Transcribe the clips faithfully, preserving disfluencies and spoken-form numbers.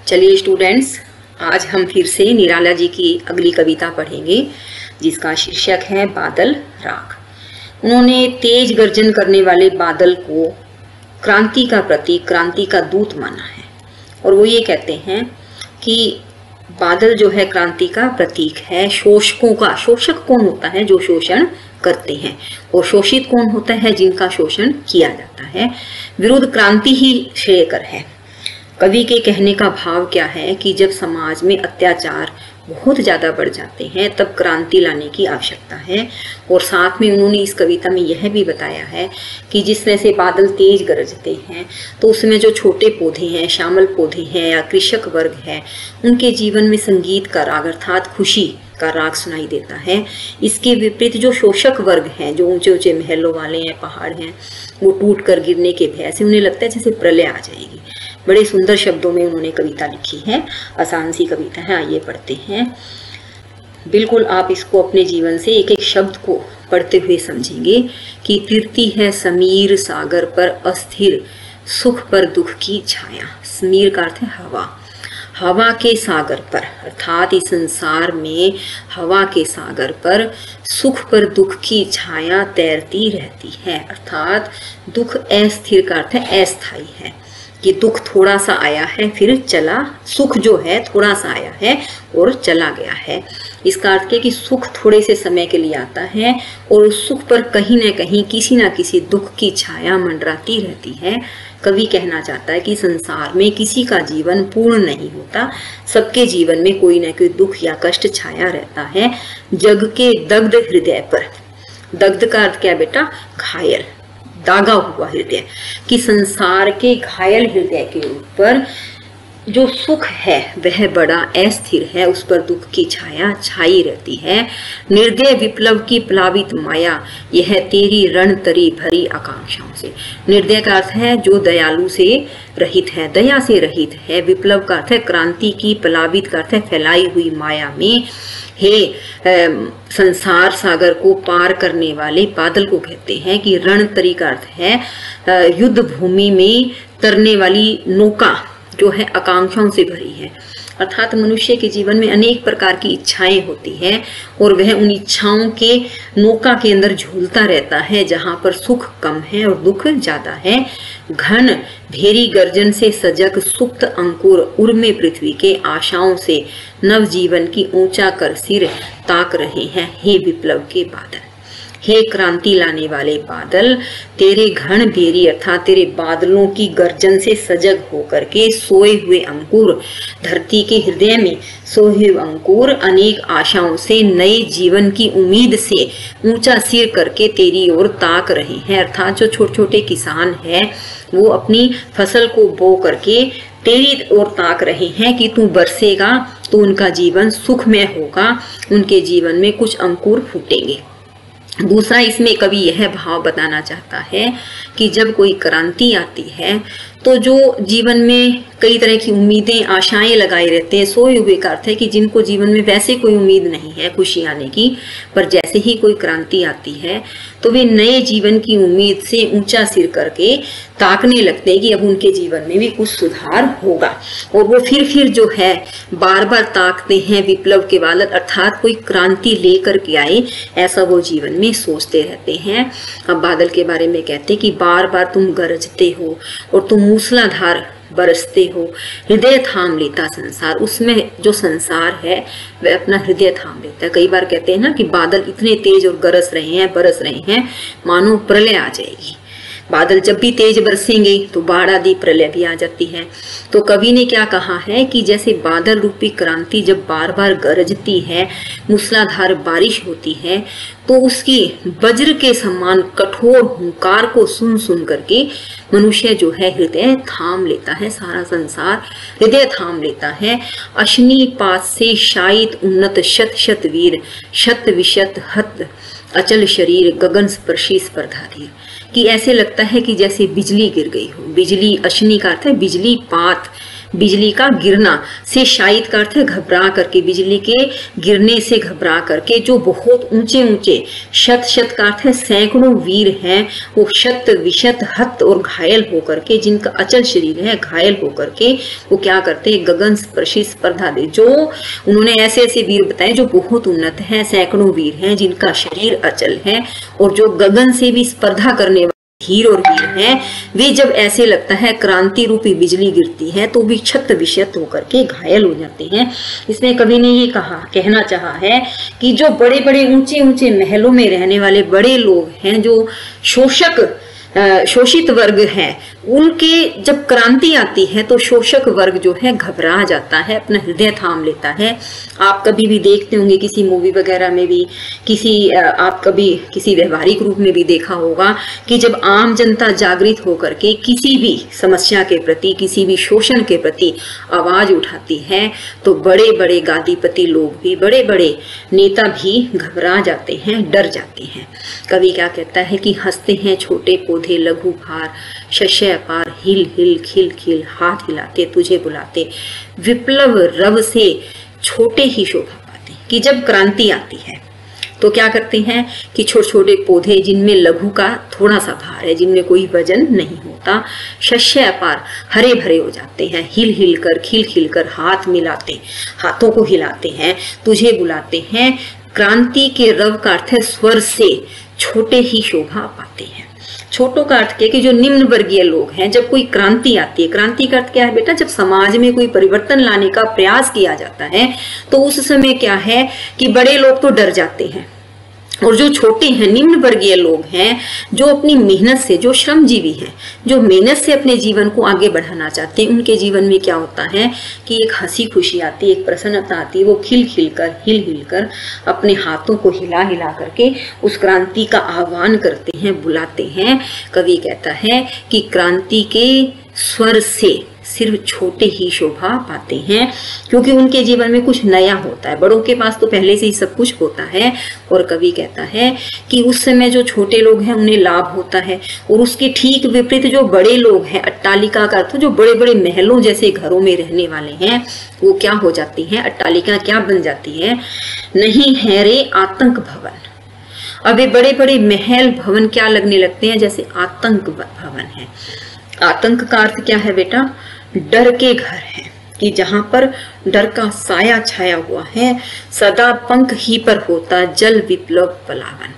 चलिए स्टूडेंट्स, आज हम फिर से निराला जी की अगली कविता पढ़ेंगे जिसका शीर्षक है बादल राग। उन्होंने तेज गर्जन करने वाले बादल को क्रांति का प्रतीक, क्रांति का दूत माना है और वो ये कहते हैं कि बादल जो है क्रांति का प्रतीक है। शोषकों का, शोषक कौन होता है? जो शोषण करते हैं, और शोषित कौन होता है? जिनका शोषण किया जाता है। विरुद्ध क्रांति ही श्रेयकर है। कवि के कहने का भाव क्या है कि जब समाज में अत्याचार बहुत ज़्यादा बढ़ जाते हैं तब क्रांति लाने की आवश्यकता है। और साथ में उन्होंने इस कविता में यह भी बताया है कि जिस तरह से बादल तेज गरजते हैं तो उसमें जो छोटे पौधे हैं, श्यामल पौधे हैं या कृषक वर्ग है, उनके जीवन में संगीत का राग अर्थात खुशी का राग सुनाई देता है। इसके विपरीत जो शोषक वर्ग हैं, जो ऊंचे ऊंचे महलों वाले हैं, पहाड़ हैं, वो टूट कर गिरने के भय से उन्हें लगता है जैसे प्रलय आ जाएगी। बड़े सुंदर शब्दों में उन्होंने कविता लिखी है। आसान सी कविता है, आइए पढ़ते हैं। बिल्कुल आप इसको अपने जीवन से एक एक शब्द को पढ़ते हुए समझेंगे कि तिरती है समीर सागर पर अस्थिर, सुख पर दुख की छाया। समीर का अर्थ है हवा। हवा के सागर पर अर्थात इस संसार में हवा के सागर पर सुख पर दुख की छाया तैरती रहती है। अर्थात दुख अस्थिर का अर्थ है अस्थायी है कि दुख थोड़ा सा आया है फिर चला, सुख जो है थोड़ा सा आया है और चला गया है। इसका अर्थ है कि सुख थोड़े से समय के लिए आता है और उस सुख पर कहीं न कहीं किसी न किसी दुख की छाया मंडराती रहती है। कवि कहना चाहता है कि संसार में किसी का जीवन पूर्ण नहीं होता, सबके जीवन में कोई न कोई दुख या कष्ट छाया रहता है। जग के दग्ध हृदय पर, दग्ध का अर्थ क्या बेटा? घायल, दागा हुआ हृदय, कि संसार के घायल हृदय के ऊपर जो सुख है वह बड़ा अस्थिर है, उस पर दुख की छाया छाई रहती है। निर्दय विप्लव की प्लावित माया, यह तेरी रणतरी भरी आकांक्षाओं से। निर्दय का अर्थ है जो दयालु से रहित है, दया से रहित है। विप्लव का अर्थ है क्रांति की, प्लावित का अर्थ है फैलाई हुई माया में। हे संसार सागर को पार करने वाले बादल को कहते हैं कि रणतरी का अर्थ है युद्ध भूमि में तरने वाली नौका जो है आकांक्षाओं से भरी है। अर्थात मनुष्य के जीवन में अनेक प्रकार की इच्छाएं होती हैं और वह उन इच्छाओं के नौका के अंदर झूलता रहता है जहां पर सुख कम है और दुख ज्यादा है। घन भेरी गर्जन से सजग सुप्त अंकुर उर्मे पृथ्वी के आशाओं से नव जीवन की ऊंचा कर सिर ताक रहे हैं। हे विप्लव के बादल, हे क्रांति लाने वाले बादल, तेरे घन भेरी अर्थात तेरे बादलों की गर्जन से सजग होकर के सोए हुए अंकुर, धरती के हृदय में सोए हुए अंकुर अनेक आशाओं से, नए जीवन की उम्मीद से ऊंचा सिर करके तेरी ओर ताक रहे हैं। अर्थात जो छोटे छोटे किसान हैं वो अपनी फसल को बो करके तेरी ओर ताक रहे हैं कि तू बरसेगा तो उनका जीवन सुखमय होगा, उनके जीवन में कुछ अंकुर फूटेंगे। दूसरा, इसमें कवि यह भाव बताना चाहता है कि जब कोई क्रांति आती है तो जो जीवन में कई तरह की उम्मीदें, आशाएं लगाए रहते हैं, सोए हुए का अर्थ है कि जिनको जीवन में वैसे कोई उम्मीद नहीं है खुशी आने की, पर जैसे ही कोई क्रांति आती है तो वे नए जीवन की उम्मीद से ऊंचा सिर करके ताकने लगते हैं कि अब उनके जीवन में भी कुछ सुधार होगा। और वो फिर फिर जो है बार बार ताकते हैं विप्लव के बादल, अर्थात कोई क्रांति लेकर के आए, ऐसा वो जीवन में सोचते रहते हैं। अब बादल के बारे में कहते हैं कि बार बार तुम गरजते हो और तुम मूसलाधार बरसते हो, हृदय थाम लेता संसार। उसमें जो संसार है वह अपना हृदय थाम लेता है। कई बार कहते हैं ना कि बादल इतने तेज और गरज रहे हैं, बरस रहे हैं, मानो प्रलय आ जाएगी। बादल जब भी तेज बरसेंगे तो बाढ़ आदि प्रलय भी आ जाती है। तो कवि ने क्या कहा है कि जैसे बादल रूपी क्रांति जब बार बार गरजती है, मूसलाधार बारिश होती है, तो उसकी वज्र के समान कठोर हुंकार को सुन सुन करके मनुष्य जो है हृदय थाम लेता है, सारा संसार हृदय थाम लेता है। अश्नि पात से शायित उन्नत शत शत वीर, शत विशत हत अचल शरीर गगन स्पर्शी स्पर्धाधीर, कि ऐसे लगता है कि जैसे बिजली गिर गई हो। बिजली, अश्नि का अर्थ है बिजली, पात बिजली का गिरना से शायद का अर्थ है घबरा करके, बिजली के गिरने से घबरा करके, जो बहुत ऊंचे ऊंचे, शत शत का अर्थ है सैकड़ों वीर हैं, वो शत विशत हत और घायल होकर के, जिनका अचल शरीर है, घायल होकर के वो क्या करते हैं, गगन स्पर्शी स्पर्धा दे। जो उन्होंने ऐसे ऐसे वीर बताए जो बहुत उन्नत हैं, सैकड़ों वीर हैं जिनका शरीर अचल है और जो गगन से भी स्पर्धा करने वाले हीर और वीर हैं, वे जब ऐसे लगता है क्रांति रूपी बिजली गिरती है तो भी छत विशत होकर के घायल हो जाते हैं। इसमें कवि ने ये कहा कहना चाहा है कि जो बड़े बड़े ऊंचे ऊंचे महलों में रहने वाले बड़े लोग हैं, जो शोषक शोषित वर्ग है, उनके जब क्रांति आती है तो शोषक वर्ग जो है घबरा जाता है, अपना हृदय थाम लेता है। आप कभी भी देखते होंगे किसी मूवी वगैरह में भी, किसी आप कभी किसी व्यवहारिक रूप में भी देखा होगा कि जब आम जनता जागृत होकर के किसी भी समस्या के प्रति, किसी भी शोषण के प्रति आवाज उठाती है तो बड़े बड़े गादीपति लोग भी, बड़े बड़े नेता भी घबरा जाते हैं, डर जाते हैं। कवि क्या कहता है कि हंसते हैं छोटे पौधे लघु भार, शस्य अपार, हिल हिल खिल खिल, हाथ हिलाते तुझे बुलाते, विप्लव रव से छोटे ही शोभा पाते। कि जब क्रांति आती है तो क्या करते हैं कि छोटे छोटे पौधे जिनमें लघु का थोड़ा सा भार है, जिनमें कोई वजन नहीं होता, शस्य अपार, हरे भरे हो जाते हैं, हिल हिल कर खिल खिल कर, हाथ मिलाते, हाथों को हिलाते हैं, तुझे बुलाते हैं। क्रांति के रव का अर्थ है स्वर से छोटे ही शोभा पाते हैं। छोटों का अर्थ क्या कि जो निम्न वर्गीय लोग हैं, जब कोई क्रांति आती है, क्रांति का अर्थ क्या है बेटा, जब समाज में कोई परिवर्तन लाने का प्रयास किया जाता है तो उस समय क्या है कि बड़े लोग तो डर जाते हैं और जो छोटे हैं, निम्न वर्गीय लोग हैं, जो अपनी मेहनत से, जो श्रमजीवी हैं, जो मेहनत से अपने जीवन को आगे बढ़ाना चाहते हैं, उनके जीवन में क्या होता है कि एक हंसी खुशी आती है, एक प्रसन्नता आती है। वो खिल खिल कर, हिल हिल कर, अपने हाथों को हिला हिला करके उस क्रांति का आह्वान करते हैं, बुलाते हैं। कवि कहता है कि क्रांति के स्वर से सिर्फ छोटे ही शोभा पाते हैं, क्योंकि उनके जीवन में कुछ नया होता है। बड़ों के पास तो पहले से ही सब कुछ होता है। और कवि कहता है कि उस समय जो छोटे लोग हैं उन्हें लाभ होता है, और उसके ठीक विपरीत जो बड़े लोग हैं, अट्टालिका का अर्थ जो बड़े बड़े महलों जैसे घरों में रहने वाले हैं, वो क्या हो जाती हैं, अट्टालिका क्या बन जाती है, नहीं है रे आतंक भवन। अब ये बड़े बड़े महल भवन क्या लगने लगते हैं, जैसे आतंक भवन है। आतंक का अर्थ क्या है बेटा, डर के घर है, कि जहां पर डर का साया छाया हुआ है, सदा पंख ही पर होता जल विप्लव पलावन।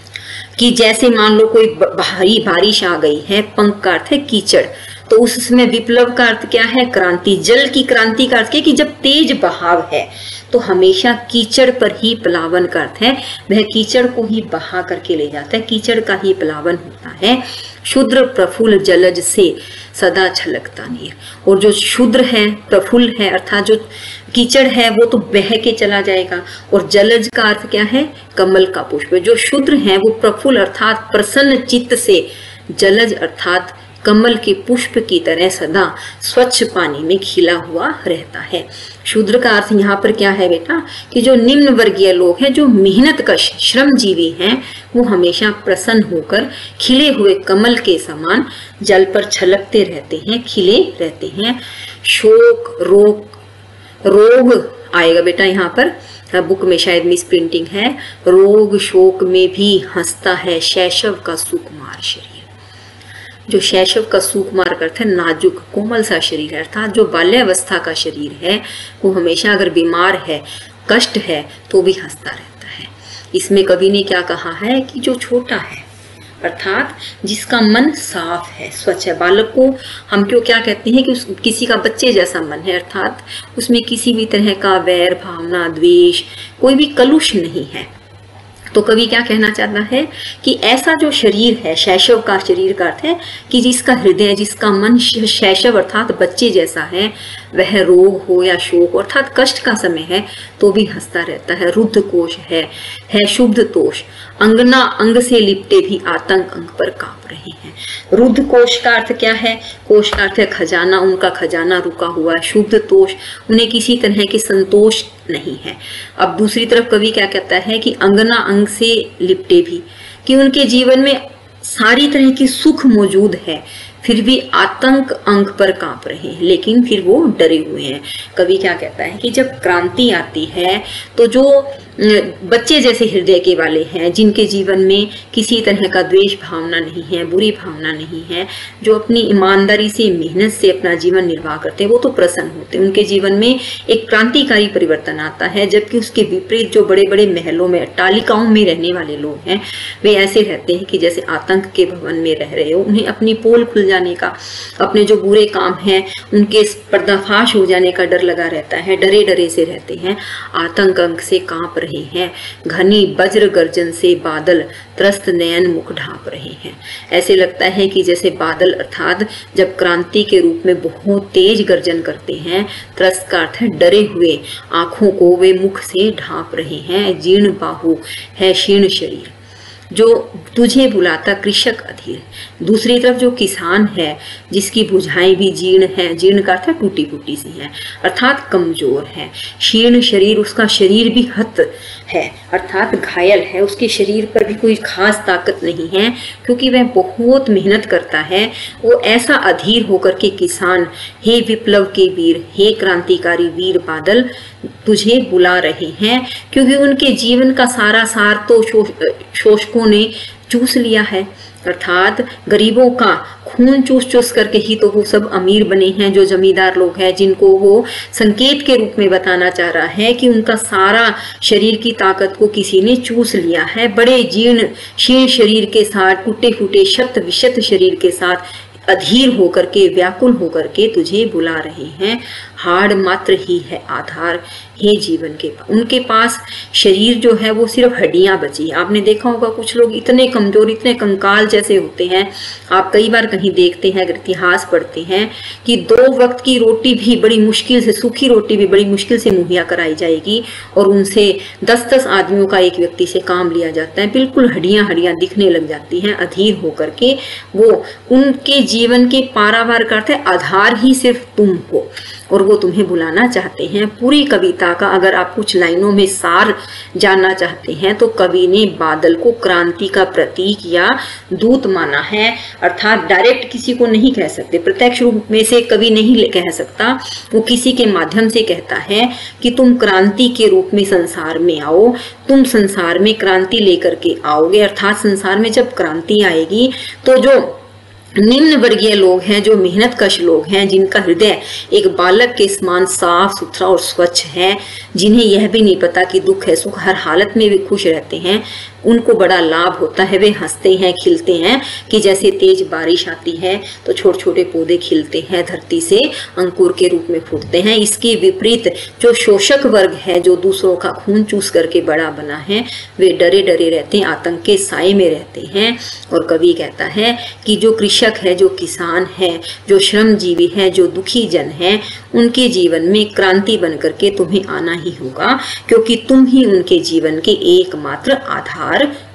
कि जैसे मान लो कोई भारी बारिश आ गई है, पंख का अर्थ है कीचड़, तो उस समय विप्लव का अर्थ क्या है, क्रांति। जल की क्रांति का अर्थ क्या कि जब तेज बहाव है तो हमेशा कीचड़ पर ही प्लावन का अर्थ है, वह कीचड़ को ही बहा करके ले जाता है, कीचड़ का ही प्लावन होता है। शुद्र प्रफुल्ल जलज से सदा छलकता नीर, और जो शुद्र है, प्रफुल्ल है, अर्थात जो कीचड़ है वो तो बह के चला जाएगा, और जलज का अर्थ क्या है, कमल का पुष्प। जो शुद्र है वो प्रफुल्ल अर्थात प्रसन्न चित्त से, जलज अर्थात कमल के पुष्प की तरह सदा स्वच्छ पानी में खिला हुआ रहता है। शूद्र का अर्थ यहाँ पर क्या है बेटा, कि जो निम्न वर्गीय लोग हैं, जो मेहनतकश श्रमजीवी हैं, वो हमेशा प्रसन्न होकर खिले हुए कमल के समान जल पर छलकते रहते हैं, खिले रहते हैं। शोक रोग रोग आएगा बेटा यहाँ पर, बुक में शायद मिस प्रिंटिंग है, रोग शोक में भी हंसता है शैशव का सुकुमार शरीर। जो शैशव का सुकुमार का अर्थ है नाजुक कोमल सा शरीर है, अर्थात जो बाल्यावस्था का शरीर है वो हमेशा अगर बीमार है, कष्ट है, तो भी हंसता रहता है। इसमें कवि ने क्या कहा है कि जो छोटा है, अर्थात जिसका मन साफ है, स्वच्छ है। बालक को हम क्यों क्या कहते हैं कि उस किसी का बच्चे जैसा मन है, अर्थात उसमें किसी भी तरह का वैर भावना, द्वेष, कोई भी कलुष नहीं है। तो कवि क्या कहना चाहता है कि ऐसा जो शरीर है, शैशव का शरीर का अर्थ है कि जिसका हृदय, जिसका मन शैशव अर्थात बच्चे जैसा है, वह रोग हो या शोक अर्थात कष्ट का समय है तो भी हंसता रहता है। रुद्ध कोश है, है शुद्ध तोष, अंगना अंग से लिपटे भी आतंक अंग पर कांप रहे हैं। रुद्ध कोश का अर्थ क्या है, कोश का अर्थ है खजाना, उनका खजाना रुका हुआ है। शुद्ध तोष, उन्हें किसी तरह के संतोष नहीं है। अब दूसरी तरफ कवि क्या कहता है कि अंगना अंग से लिपटे भी, कि उनके जीवन में सारी तरह की सुख मौजूद है, फिर भी आतंक अंक पर कांप रहे हैं, लेकिन फिर वो डरे हुए हैं। कवि क्या कहता है कि जब क्रांति आती है तो जो बच्चे जैसे हृदय के वाले हैं, जिनके जीवन में किसी तरह का द्वेष भावना नहीं है, बुरी भावना नहीं है, जो अपनी ईमानदारी से, मेहनत से अपना जीवन निर्वाह करते हैं, वो तो प्रसन्न होते हैं। उनके जीवन में एक क्रांतिकारी परिवर्तन आता है। जबकि उसके विपरीत जो बड़े बड़े महलों में, अट्टालिकाओं में रहने वाले लोग हैं, वे ऐसे रहते हैं कि जैसे आतंक के भवन में रह रहे हो। उन्हें अपनी पोल खुल जाने का, अपने जो बुरे काम हैं उनके पर्दाफाश हो जाने का डर लगा रहता है, डरे डरे से रहते हैं, आतंक अंक से कांप रहे हैं। घनी वज्र गर्जन से बादल त्रस्त नयन मुख ढांप रहे हैं। ऐसे लगता है कि जैसे बादल अर्थात जब क्रांति के रूप में बहुत तेज गर्जन करते हैं, त्रस्त का अर्थ है डरे हुए, आंखों को वे मुख से ढांप रहे हैं। जीर्ण बाहु है शीर्ण शरीर, जो तुझे बुलाता कृषक अधीर। दूसरी तरफ जो किसान है, जिसकी भुजाएं भी जीर्ण है, जीर्ण का अर्थ है टूटी फूटी सी है, अर्थात कमजोर है। शीर्ण शरीर, उसका शरीर भी हत है, अर्थात घायल है, उसके शरीर पर भी कोई खास ताकत नहीं है, क्योंकि वह बहुत मेहनत करता है। वो ऐसा अधीर होकर के किसान, हे विप्लव के वीर, हे क्रांतिकारी वीर बादल, तुझे बुला रहे हैं, क्योंकि उनके जीवन का सारा सार तो शोषकों ने चूस लिया है। अर्थात गरीबों का खून चूस चूस करके ही तो वो सब अमीर बने हैं, जो जमींदार लोग हैं, जिनको वो संकेत के रूप में बताना चाह रहा है कि उनका सारा शरीर की ताकत को किसी ने चूस लिया है। बड़े जीर्ण शीर्ण शरीर के साथ, टूटे फूटे शत विशत शरीर के साथ अधीर होकर के, व्याकुल होकर के तुझे बुला रहे हैं। हाड़ मात्र ही है आधार, हे जीवन के। उनके पास शरीर जो है वो सिर्फ हड्डियां बची। आपने देखा होगा कुछ लोग इतने कमजोर, इतने कंकाल जैसे होते हैं। आप कई बार कहीं देखते हैं, अगर इतिहास पढ़ते हैं, कि दो वक्त की रोटी भी बड़ी मुश्किल से, सूखी रोटी भी बड़ी मुश्किल से मुहैया कराई जाएगी, और उनसे दस दस आदमियों का एक व्यक्ति से काम लिया जाता है। बिल्कुल हड्डियां हड्डियां दिखने लग जाती हैं, अधीर होकर के। वो उनके जीवन के पारावार करते आधार ही सिर्फ तुम हो, और वो तुम्हें बुलाना चाहते हैं। पूरी कविता का अगर आप कुछ लाइनों में सार जानना चाहते हैं, तो कवि ने बादल को क्रांति का प्रतीक या दूत माना है। अर्थात डायरेक्ट किसी को नहीं कह सकते, प्रत्यक्ष रूप में से कवि नहीं कह सकता, वो किसी के माध्यम से कहता है कि तुम क्रांति के रूप में संसार में आओ, तुम संसार में क्रांति लेकर के आओगे। अर्थात संसार में जब क्रांति आएगी तो जो निम्न वर्गीय लोग हैं, जो मेहनत कश लोग हैं, जिनका हृदय एक बालक के समान साफ सुथरा और स्वच्छ है, जिन्हें यह भी नहीं पता कि दुख है सुख, हर हालत में वे खुश रहते हैं, उनको बड़ा लाभ होता है। वे हंसते हैं, खिलते हैं, कि जैसे तेज बारिश आती है तो छोटे छोटे पौधे खिलते हैं, धरती से अंकुर के रूप में फूटते हैं। इसके विपरीत जो शोषक वर्ग है, जो दूसरों का खून चूस करके बड़ा बना है, वे डरे डरे रहते हैं, आतंक के साए में रहते हैं। और कवि कहता है कि जो कृषक है, जो किसान है, जो श्रमजीवी है, जो दुखी जन है, उनके जीवन में क्रांति बन करके तुम्हें आना ही होगा, क्योंकि तुम ही उनके जीवन के एकमात्र आधार